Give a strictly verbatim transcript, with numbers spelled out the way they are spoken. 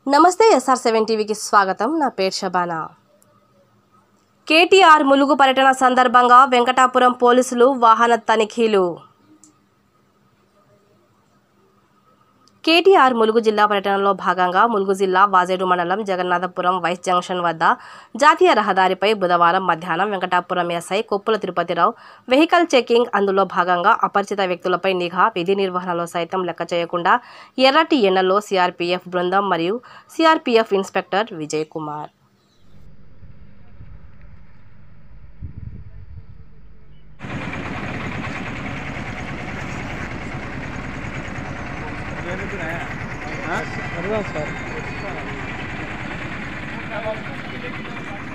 నమస్తే SR seven టీవీకి స్వాగతం। నా పేరు షబానా। కేటీఆర్ ములుగు పర్యటన సందర్భంగా వెంకటాపురం పోలీసులు వాహన తనిఖీలు। కేటీఆర్ ములుగు జిల్లా పర్యటనలో భాగంగా ములుగు జిల్లా వాజేడు మండలం జగన్నాథపురం వైస్ జంక్షన్ వద్ద జాతీయ రహదారిపై బుధవారం మధ్యాహ్నం Venkatapuram SI Koppula Tirupathi Rao vehicle checking అందులో భాగంగా అపరిచిత వ్యక్తులపై నిఘా విధి నిర్వహణలో సైతం లెక్క చేయకుండా ఎర్రటి ఎండలో సిఆర్పీఎఫ్ బృందం మరియు CRPF inspector Vijay Kumar sir